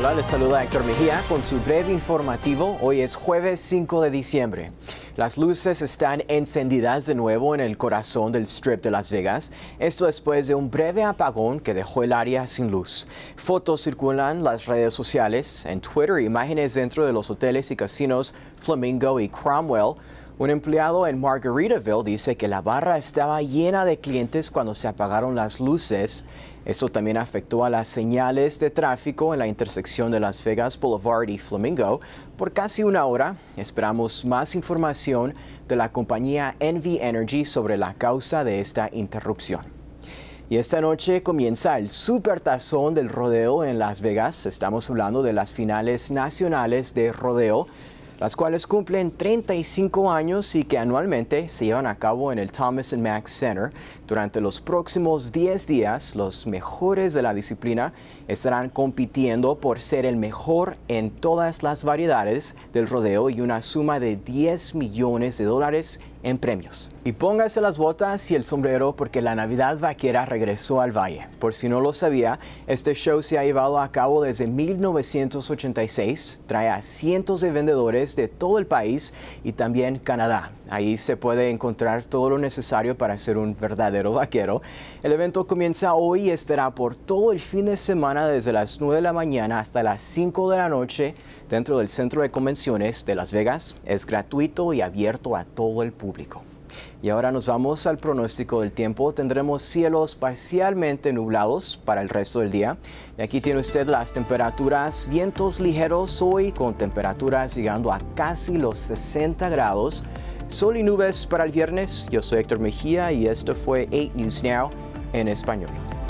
Hola, les saluda Héctor Mejía con su breve informativo. Hoy es jueves 5 de diciembre. Las luces están encendidas de nuevo en el corazón del Strip de Las Vegas. Esto después de un breve apagón que dejó el área sin luz. Fotos circulan en las redes sociales, en Twitter, imágenes dentro de los hoteles y casinos Flamingo y Cromwell. Un empleado en Margaritaville dice que la barra estaba llena de clientes cuando se apagaron las luces. Esto también afectó a las señales de tráfico en la intersección de Las Vegas Boulevard y Flamingo por casi una hora. Esperamos más información de la compañía NV Energy sobre la causa de esta interrupción. Y esta noche comienza el Supertazón del Rodeo en Las Vegas. Estamos hablando de las finales nacionales de rodeo, las cuales cumplen 35 años y que anualmente se llevan a cabo en el Thomas & Mack Center. Durante los próximos 10 días, los mejores de la disciplina estarán compitiendo por ser el mejor en todas las variedades del rodeo y una suma de $10 millones en premios. Y póngase las botas y el sombrero porque la Navidad Vaquera regresó al Valle. Por si no lo sabía, este show se ha llevado a cabo desde 1986. Trae a cientos de vendedores de todo el país y también Canadá. Ahí se puede encontrar todo lo necesario para ser un verdadero vaquero. El evento comienza hoy y estará por todo el fin de semana desde las 9 de la mañana hasta las 5 de la noche dentro del Centro de Convenciones de Las Vegas. Es gratuito y abierto a todo el público. Y ahora nos vamos al pronóstico del tiempo. Tendremos cielos parcialmente nublados para el resto del día. Y aquí tiene usted las temperaturas, vientos ligeros hoy con temperaturas llegando a casi los 60 grados. Sol y nubes para el viernes. Yo soy Héctor Mejía y esto fue 8 News Now en español.